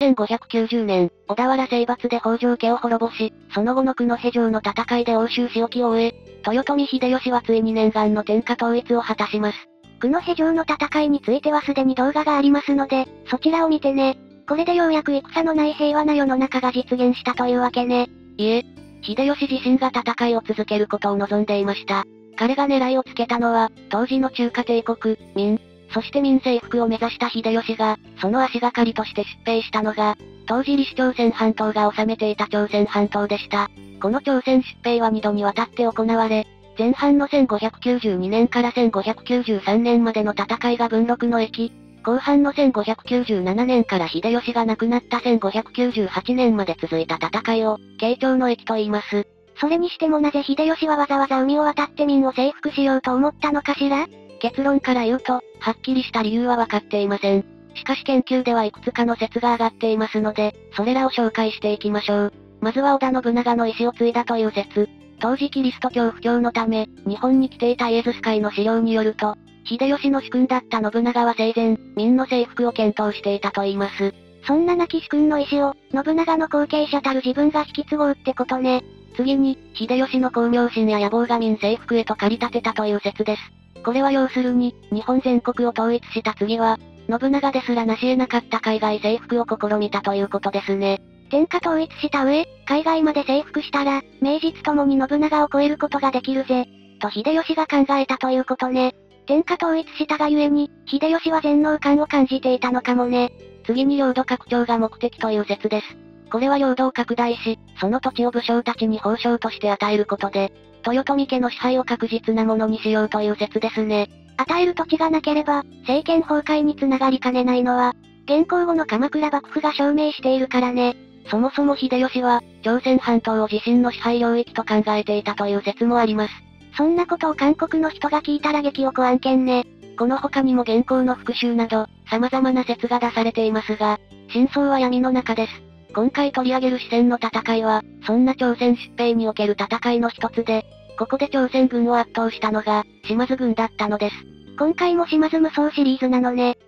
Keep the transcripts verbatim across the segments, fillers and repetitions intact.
せんごひゃくきゅうじゅうねん、小田原征伐で北条家を滅ぼし、その後の九戸城の戦いで奥州仕置きを終え、豊臣秀吉はついに念願の天下統一を果たします。 九戸城の戦いについてはすでに動画がありますので、そちらを見てね。これでようやく戦のない平和な世の中が実現したというわけね。 いえ、秀吉自身が戦いを続けることを望んでいました。彼が狙いをつけたのは、当時の中華帝国、明、そして民征服を目指した秀吉が、その足がかりとして出兵したのが、当時李氏朝鮮半島が治めていた朝鮮半島でした。この朝鮮出兵はにどにわたって行われ、前半のせんごひゃくきゅうじゅうにねんからせんごひゃくきゅうじゅうさんねんまでの戦いが文禄の役、後半のせんごひゃくきゅうじゅうななねんから秀吉が亡くなったせんごひゃくきゅうじゅうはちねんまで続いた戦いを、慶長の役と言います。 それにしてもなぜ秀吉はわざわざ海を渡って民を征服しようと思ったのかしら？ 結論から言うと、はっきりした理由は分かっていません。しかし研究ではいくつかの説が上がっていますので、それらを紹介していきましょう。まずは織田信長の意志を継いだという説。当時キリスト教布教のため、日本に来ていたイエズス会の資料によると、秀吉の主君だった信長は生前、民の征服を検討していたと言います。 そんな亡き主君の意志を、信長の後継者たる自分が引き継ごうってことね。 次に、秀吉の功名心や野望が民征服へと駆り立てたという説です。これは要するに、日本全国を統一した次は、信長ですら成し得なかった海外征服を試みたということですね。 天下統一した上、海外まで征服したら、名実ともに信長を超えることができるぜ。と秀吉が考えたということね。天下統一したがゆえに、秀吉は全能感を感じていたのかもね。 次に領土拡張が目的という説です。これは領土を拡大し、その土地を武将たちに褒章として与えることで、豊臣家の支配を確実なものにしようという説ですね。 与える土地がなければ、政権崩壊につながりかねないのは、現行後の鎌倉幕府が証明しているからね。 そもそも秀吉は、朝鮮半島を自身の支配領域と考えていたという説もあります。 そんなことを韓国の人が聞いたら激おこ案件ね。 この他にも現行の復讐など、様々な説が出されていますが、真相は闇の中です。今回取り上げる四川の戦いは、そんな朝鮮出兵における戦いの一つで、ここで朝鮮軍を圧倒したのが、島津軍だったのです。 今回も島津無双シリーズなのね。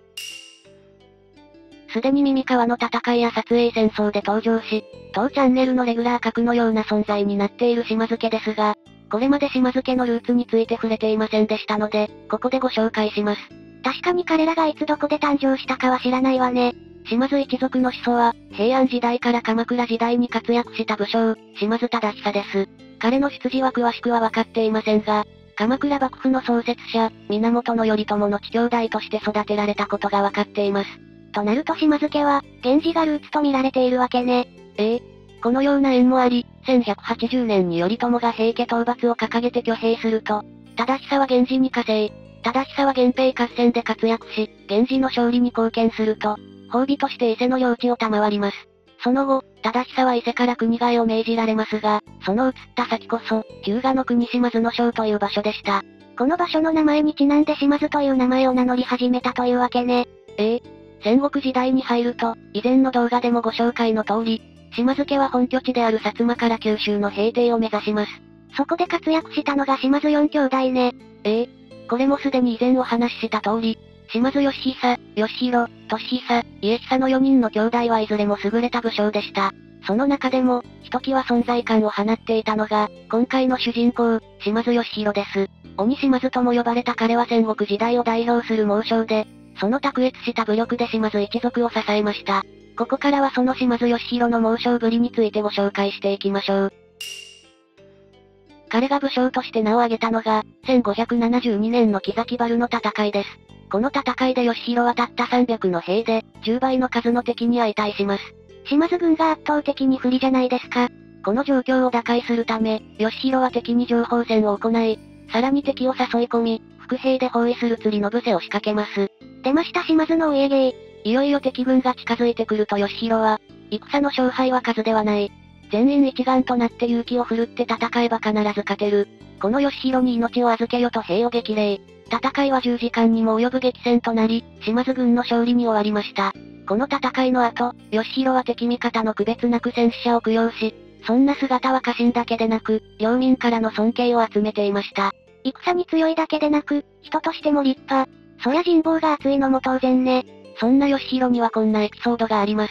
すでに耳川の戦いや撮影戦争で登場し、当チャンネルのレギュラー格のような存在になっている島津家ですが、これまで島津家のルーツについて触れていませんでしたので、ここでご紹介します。 確かに彼らがいつどこで誕生したかは知らないわね。 島津一族の始祖は、平安時代から鎌倉時代に活躍した武将、島津忠久です。彼の出自は詳しくは分かっていませんが、鎌倉幕府の創設者、源頼朝の父兄弟として育てられたことが分かっています。 となると島津家は、源氏がルーツと見られているわけね。 ええ。このような縁もあり、せんひゃくはちじゅうねんに頼朝が平家討伐を掲げて挙兵すると、忠久は源氏に加勢。忠久は源平合戦で活躍し、源氏の勝利に貢献すると、褒美として伊勢の領地を賜ります。その後、忠久は伊勢から国替えを命じられますが、その移った先こそ、日向の国島津の庄という場所でした。 この場所の名前にちなんで島津という名前を名乗り始めたというわけね。 ええ。戦国時代に入ると、以前の動画でもご紹介の通り、島津家は本拠地である薩摩から九州の平定を目指します。 そこで活躍したのが島津四兄弟ね。 ええ。これもすでに以前お話しした通り、島津義久、義弘、俊久、家久のよにんの兄弟はいずれも優れた武将でした。その中でも、ひときわ存在感を放っていたのが、今回の主人公、島津義弘です。鬼島津とも呼ばれた彼は戦国時代を代表する猛将で、その卓越した武力で島津一族を支えました。ここからはその島津義弘の猛将ぶりについてご紹介していきましょう。彼が武将として名を挙げたのが、せんごひゃくななじゅうにねんの木崎原の戦いです。この戦いで義弘はたったさんびゃくの兵で、じゅうばいの数の敵に相対します。 島津軍が圧倒的に不利じゃないですか。 この状況を打開するため、義弘は敵に情報戦を行い、さらに敵を誘い込み、伏兵で包囲する釣りの伏せを仕掛けます。 出ました島津のお家芸。 いよいよ敵軍が近づいてくると義弘は、戦の勝敗は数ではない。全員一丸となって勇気を振るって戦えば必ず勝てる。この義弘に命を預けよと兵を激励。戦いはじゅうじかんにも及ぶ激戦となり、島津軍の勝利に終わりました。この戦いの後、義弘は敵味方の区別なく戦死者を供養し、そんな姿は家臣だけでなく、領民からの尊敬を集めていました。 戦に強いだけでなく、人としても立派。そりゃ人望が厚いのも当然ね。 そんな義弘にはこんなエピソードがあります。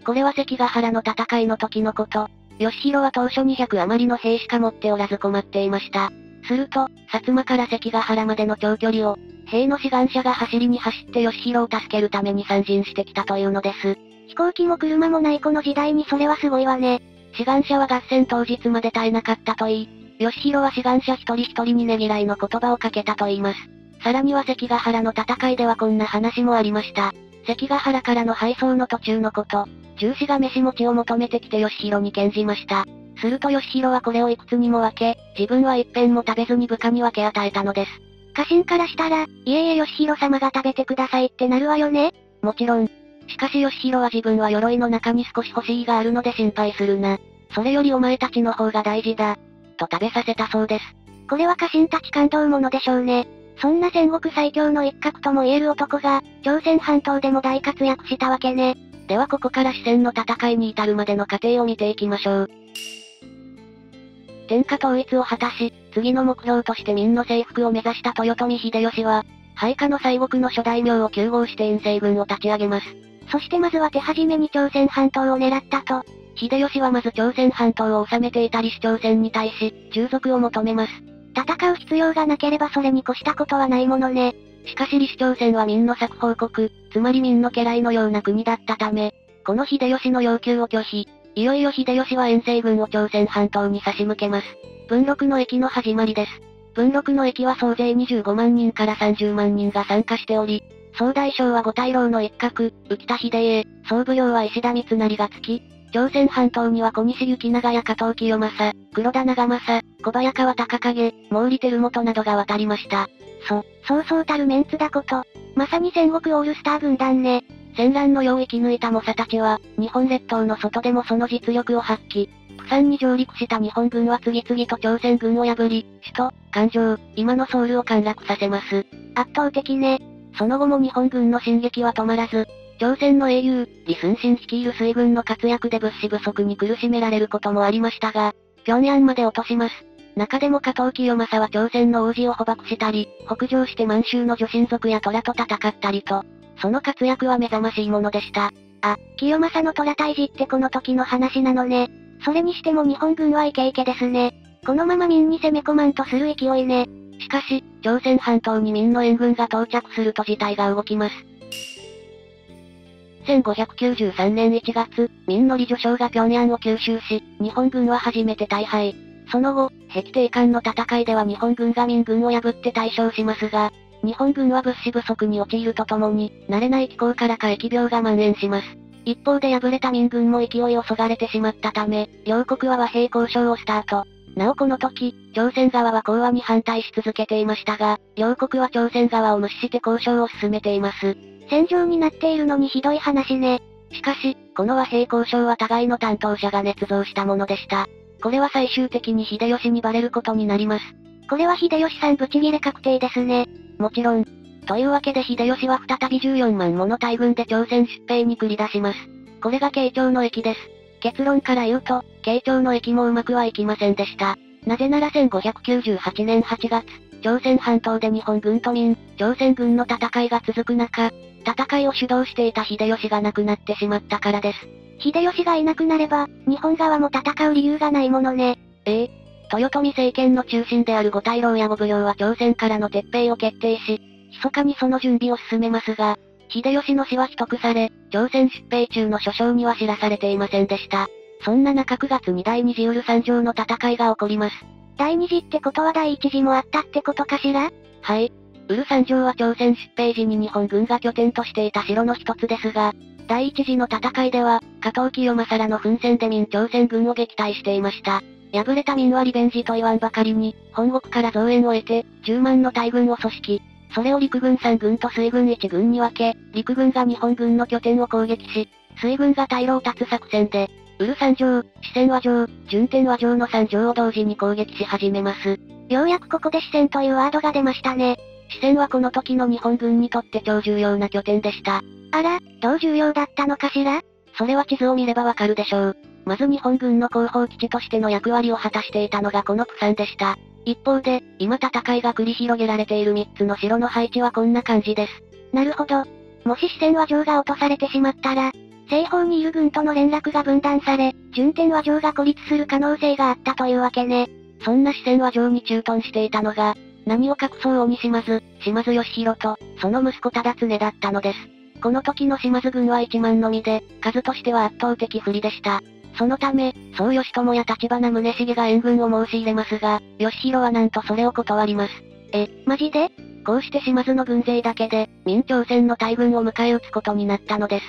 これは関ヶ原の戦いの時のこと。義弘は当初にひゃく余りの兵しか持っておらず困っていました。すると、薩摩から関ヶ原までの長距離を、兵の志願者が走りに走って義弘を助けるために参陣してきたというのです。 飛行機も車もないこの時代にそれはすごいわね。 志願者は合戦当日まで絶えなかったといい、義弘は志願者一人一人にねぎらいの言葉をかけたと言います。さらには関ヶ原の戦いではこんな話もありました。関ヶ原からの配送の途中のこと、銃士が飯餅を求めてきて義弘に献じました。すると義弘はこれをいくつにも分け、自分は一片も食べずに部下に分け与えたのです。 家臣からしたら、いえいえ義弘様が食べてくださいってなるわよね。 もちろん。しかし義弘は自分は鎧の中に少し欲しいがあるので心配するな。それよりお前たちの方が大事だ。と食べさせたそうです。 これは家臣たち感動ものでしょうね。そんな戦国最強の一角とも言える男が、朝鮮半島でも大活躍したわけね。 ではここから四川の戦いに至るまでの過程を見ていきましょう。天下統一を果たし、次の目標として明の征服を目指した豊臣秀吉は、配下の西国の諸大名を糾合して遠征軍を立ち上げます。 そしてまずは手始めに朝鮮半島を狙ったと。 秀吉はまず朝鮮半島を治めていた李氏朝鮮に対し、従属を求めます。 戦う必要がなければそれに越したことはないものね。 しかし李氏朝鮮は明の作法国、つまり明の家来のような国だったため、この秀吉の要求を拒否。いよいよ秀吉は遠征軍を朝鮮半島に差し向けます。文禄の役の始まりです。文禄の役は総勢にじゅうごまんにんからさんじゅうまんにんが参加しており、総大将は五大老の一角、浮田秀家、総奉行は石田三成がつき、朝鮮半島には小西行長や加藤清正、黒田長政、小早川隆景、毛利輝元などが渡りました。 そ、そうそうたるメンツだこと。まさに戦国オールスター軍団ね。 戦乱の世を生き抜いた猛者たちは、日本列島の外でもその実力を発揮。釜山に上陸した日本軍は次々と朝鮮軍を破り、首都、環状、今のソウルを陥落させます。 圧倒的ね。 その後も日本軍の進撃は止まらず、朝鮮の英雄、李承信率いる水軍の活躍で物資不足に苦しめられることもありましたが、平壌まで落とします。中でも加藤清正は朝鮮の王子を捕獲したり、北上して満州の女神族や虎と戦ったりと、その活躍は目覚ましいものでした。 あ、清正の虎退治ってこの時の話なのね。それにしても日本軍はイケイケですね。このまま明に攻め込まんとする勢いね。 しかし、朝鮮半島に明の援軍が到着すると事態が動きます。せんごひゃくきゅうじゅうさんねんいちがつ、明の李序将が平壌を吸収し、日本軍は初めて大敗。その後、碧帝館の戦いでは日本軍が明軍を破って大勝しますが、日本軍は物資不足に陥るとともに、慣れない気候からか疫病が蔓延します。一方で敗れた明軍も勢いをそがれてしまったため、両国は和平交渉をスタート。なおこの時、朝鮮側は講和に反対し続けていましたが、両国は朝鮮側を無視して交渉を進めています。 戦場になっているのにひどい話ね。 しかし、この和平交渉は互いの担当者が捏造したものでした。これは最終的に秀吉にバレることになります。 これは秀吉さんブチギレ確定ですね。 もちろん。というわけで秀吉は再びじゅうよんまんもの大軍で朝鮮出兵に繰り出します。これが慶長の役です。結論から言うと、慶長の役もうまくはいきませんでした。なぜならせんごひゃくきゅうじゅうはちねんはちがつ、朝鮮半島で日本軍と明、朝鮮軍の戦いが続く中、戦いを主導していた秀吉が亡くなってしまったからです。 秀吉がいなくなれば、日本側も戦う理由がないものね。 ええ。豊臣政権の中心である五大老や五奉行は朝鮮からの撤兵を決定し、密かにその準備を進めますが、秀吉の死は秘匿され、朝鮮出兵中の諸将には知らされていませんでした。そんな中くがつに第二次ウル三条の戦いが起こります。 第二次ってことは第一次もあったってことかしら？ はい。ウル三条は朝鮮出兵時に日本軍が拠点としていた城の一つですが、第一次の戦いでは、加藤清正らの奮戦で明朝鮮軍を撃退していました。敗れた明はリベンジと言わんばかりに、本国から増援を得て、じゅうまんの大軍を組織。それを陸軍さん軍と水軍いち軍に分け、陸軍が日本軍の拠点を攻撃し、水軍が退路を断つ作戦で、ウル三条、四川和条、順天和条の三条を同時に攻撃し始めます。 ようやくここで四川というワードが出ましたね。 四川はこの時の日本軍にとって超重要な拠点でした。 あら、どう重要だったのかしら？ それは地図を見ればわかるでしょう。まず日本軍の後方基地としての役割を果たしていたのがこの釜山でした。一方で、今戦いが繰り広げられているみっつの城の配置はこんな感じです。 なるほど。もし四川和条が落とされてしまったら、 西方にいる軍との連絡が分断され、順天和上が孤立する可能性があったというわけね。 そんな四川和上に駐屯していたのが、何を隠そう鬼島津、島津義弘と、その息子忠常だったのです。この時の島津軍はいちまんのみで、数としては圧倒的不利でした。そのため、宋義朝や立花宗茂が援軍を申し入れますが、義弘はなんとそれを断ります。 え、マジで？ こうして島津の軍勢だけで、明朝鮮の大軍を迎え撃つことになったのです。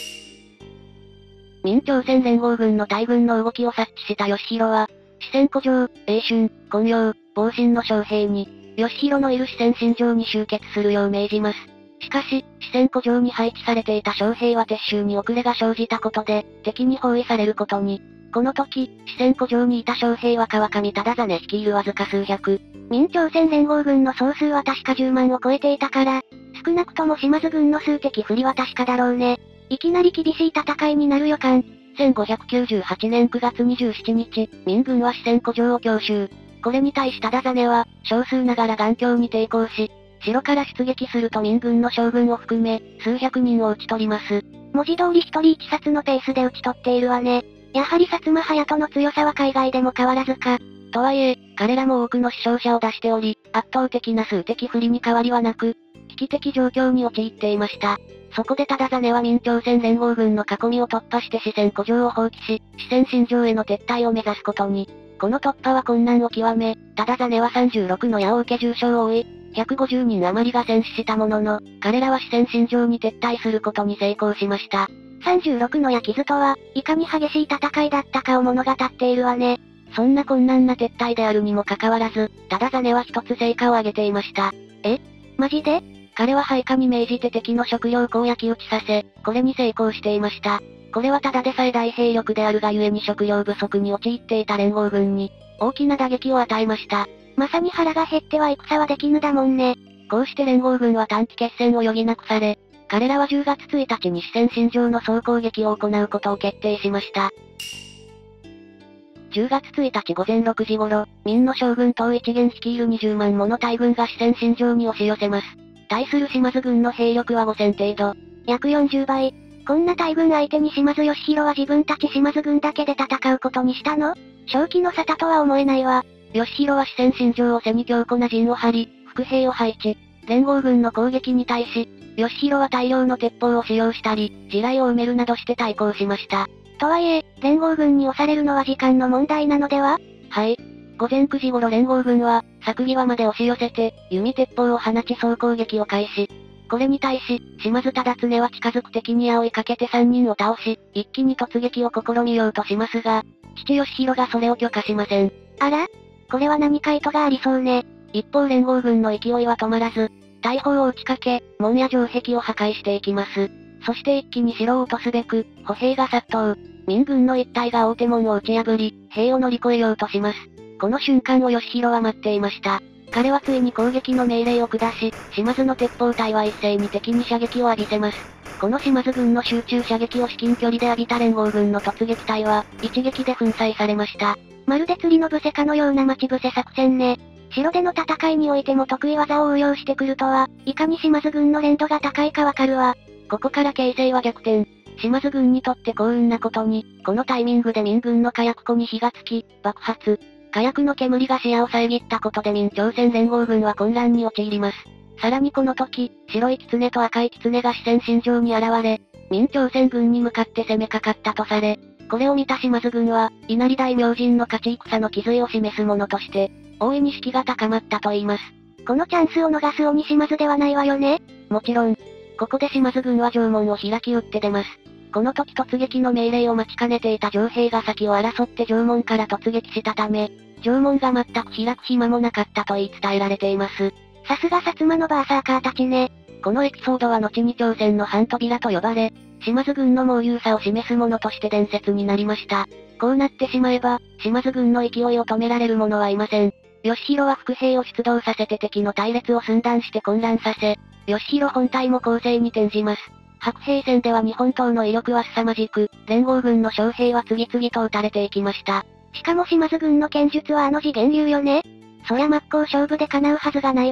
明朝鮮連合軍の大軍の動きを察知した義弘は、四川古城、永春、金陽、防震の将兵に、義弘のいる四川新城に集結するよう命じます。しかし、四川古城に配置されていた将兵は撤収に遅れが生じたことで、敵に包囲されることに。この時、四川古城にいた将兵は川上忠真率いるわずか数百。 明朝鮮連合軍の総数は確かじゅうまんを超えていたから、少なくとも島津軍の数的不利は確かだろうね。いきなり厳しい戦いになる予感。 せんごひゃくきゅうじゅうはちねんくがつにじゅうしちにち、明軍は四川古城を強襲。これに対し忠真は、少数ながら頑強に抵抗し、城から出撃すると明軍の将軍を含め、数百人を討ち取ります。 文字通り一人一殺のペースで討ち取っているわね。やはり薩摩隼人の強さは海外でも変わらずか。 とはいえ、彼らも多くの死傷者を出しており、圧倒的な数的不利に変わりはなく、危機的状況に陥っていました。そこで忠真は明朝鮮連合軍の囲みを突破して四川古城を放棄し、四川新城への撤退を目指すことに。この突破は困難を極め、忠真はさんじゅうろくの矢を受け重傷を負い、ひゃくごじゅうにん余りが戦死したものの、彼らは四川新城に撤退することに成功しました。 さんじゅうろくの矢傷とは、いかに激しい戦いだったかを物語っているわね。 そんな困難な撤退であるにもかかわらず、忠真は一つ成果を上げていました。 え？マジで？ 彼は配下に命じて敵の食料庫を焼き討ちさせ、これに成功していました。これはただでさえ大兵力であるがゆえに食料不足に陥っていた連合軍に、大きな打撃を与えました。 まさに腹が減っては戦はできぬだもんね。 こうして連合軍は短期決戦を余儀なくされ、彼らはじゅうがつついたちに四川新城の総攻撃を行うことを決定しました。じゅうがつついたち午前ろくじ頃、明の将軍統一元率いるにじゅうまんもの大軍が四川新城に押し寄せます。対する島津軍の兵力はごせん程度。 約よんじゅうばい。こんな大軍相手に島津義弘は自分たち島津軍だけで戦うことにしたの？正気の沙汰とは思えないわ。 義弘は四川新城を背に強固な陣を張り、副兵を配置。連合軍の攻撃に対し、義弘は大量の鉄砲を使用したり、地雷を埋めるなどして対抗しました。 とはいえ、連合軍に押されるのは時間の問題なのでは？ はい。午前くじ頃連合軍は、作際まで押し寄せて、弓鉄砲を放ち総攻撃を開始。これに対し、島津忠常は近づく敵に追いかけてさんにんを倒し、一気に突撃を試みようとしますが、父義弘がそれを許可しません。 あら？これは何か意図がありそうね。 一方連合軍の勢いは止まらず、大砲を打ちかけ、門や城壁を破壊していきます。そして一気に城を落とすべく、歩兵が殺到。明軍の一隊が大手門を打ち破り、兵を乗り越えようとします。この瞬間を義弘は待っていました。彼はついに攻撃の命令を下し、島津の鉄砲隊は一斉に敵に射撃を浴びせます。この島津軍の集中射撃を至近距離で浴びた連合軍の突撃隊は、一撃で粉砕されました。 まるで釣りの伏せかのような待ち伏せ作戦ね。城での戦いにおいても得意技を応用してくるとは、いかに島津軍の連度が高いかわかるわ。 ここから形勢は逆転。島津軍にとって幸運なことに、このタイミングで明軍の火薬庫に火がつき、爆発。火薬の煙が視野を遮ったことで明朝鮮連合軍は混乱に陥ります。さらにこの時、白い狐と赤い狐が四川新城に現れ、明朝鮮軍に向かって攻めかかったとされ、これを見た島津軍は、稲荷大明神の勝ち戦の気髄を示すものとして、大いに士気が高まったと言います。 このチャンスを逃す鬼島津ではないわよね？ もちろん。ここで島津軍は城門を開き撃って出ます。この時突撃の命令を待ちかねていた城兵が先を争って城門から突撃したため、城門が全く開く暇もなかったと言い伝えられています。 さすが薩摩のバーサーカーたちね。 このエピソードは後に朝鮮の半扉と呼ばれ、島津軍の猛勇さを示すものとして伝説になりました。こうなってしまえば、島津軍の勢いを止められる者はいません。義弘は副兵を出動させて敵の隊列を寸断して混乱させ、義弘本体も攻勢に転じます。白兵戦では日本刀の威力は凄まじく、連合軍の将兵は次々と撃たれていきました。 しかも島津軍の剣術はあの次元流よね。そりゃ真っ向勝負で叶うはずがないわ。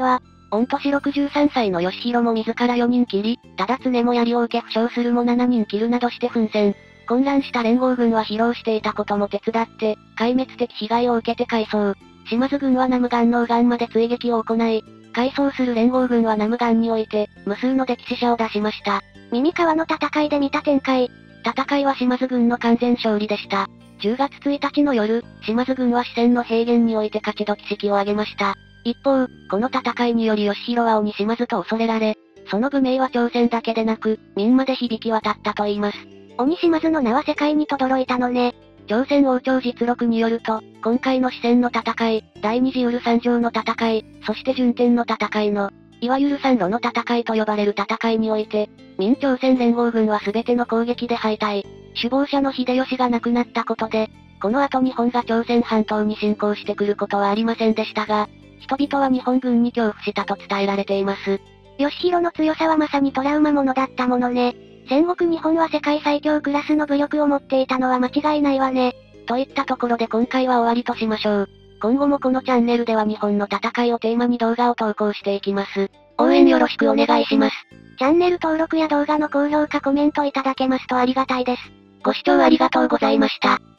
御年ろくじゅうさんさいの義弘も自らよにん切り、ただ常も槍を受け負傷するもななにん切るなどして奮戦。混乱した連合軍は疲労していたことも手伝って、壊滅的被害を受けて敗走。島津軍は南無岩の岩まで追撃を行い、敗走する連合軍は南無岩において、無数の溺死者を出しました。 耳川の戦いで見た展開。 戦いは島津軍の完全勝利でした。じゅうがつついたちの夜、島津軍は四川の平原において勝ち時式を挙げました。一方、この戦いにより義弘は鬼島津と恐れられ、その武名は朝鮮だけでなく、民まで響き渡ったと言います。 鬼島津の名は世界に轟いたのね。 朝鮮王朝実録によると、今回の四川の戦い、第二次ウル三条の戦い、そして順天の戦いの、いわゆる三路の戦いと呼ばれる戦いにおいて、民朝鮮連合軍は全ての攻撃で敗退。首謀者の秀吉が亡くなったことで、この後日本が朝鮮半島に侵攻してくることはありませんでしたが、人々は日本軍に恐怖したと伝えられています。 義弘の強さはまさにトラウマものだったものね。戦国日本は世界最強クラスの武力を持っていたのは間違いないわね。 といったところで今回は終わりとしましょう。今後もこのチャンネルでは日本の戦いをテーマに動画を投稿していきます。応援よろしくお願いします。 チャンネル登録や動画の高評価コメントいただけますとありがたいです。 ご視聴ありがとうございました。